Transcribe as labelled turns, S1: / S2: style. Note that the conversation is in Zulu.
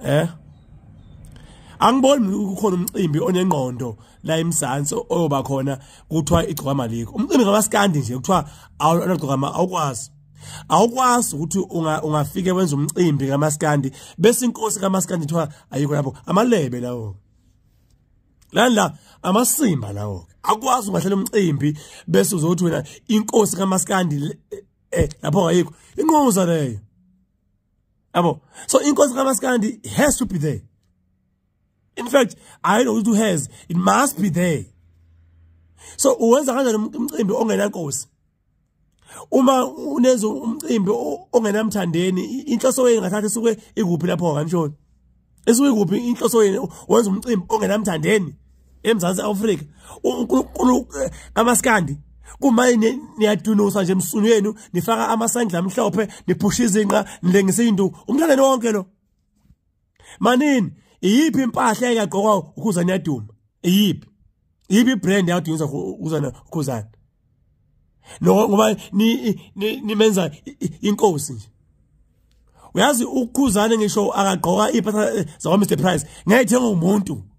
S1: Angiboni ukukhona umcimbi onengqondo la eMzansi oyoba khona kuthiwa igcokama likho. Umcimbi ngamaskandi nje kuthiwa awugcokama awukwazi ukuthi ungafike wenza umcimbi ngamaskandi bese inkosi kamaskandi kuthiwa ayikho lapho. Amalebe lawo. La amasimba lawo. Akwazi ungahlela umcimbi bese uzothi wena inkosi kamaskandi lapho ayikho. Inquza leyo. Yabo. So inkosi kamaskandi has to be there. In fact, I know it has. It must be there. So uwenza kanjani umcimbi ongenankosi? Uma unenza umcimbi ongenamthandeni, inhloso yenu ngathatha isuke ikuphi lapho kanjani? Isuke ikuphi inhloso yenu wenza umcimbi ongenamthandeni eMzansi Afrika? uNkulunkulu kamaskandi kumanje niyadunusa nje emsunu yenu, nifaka amasandla amhlophe, niphusha izinqa, nilengisa induku. Umthandeni wonke lo. Manini iyiphi impahla engagqokwa ukuzana yaduma? Iyiphi brand yadunisa ukuzana? No ngoba ni menza inkosi nje. Uyazi ukuzana ngisho akagqoka impahla zakwa Mr Price ngeke thenga umuntu.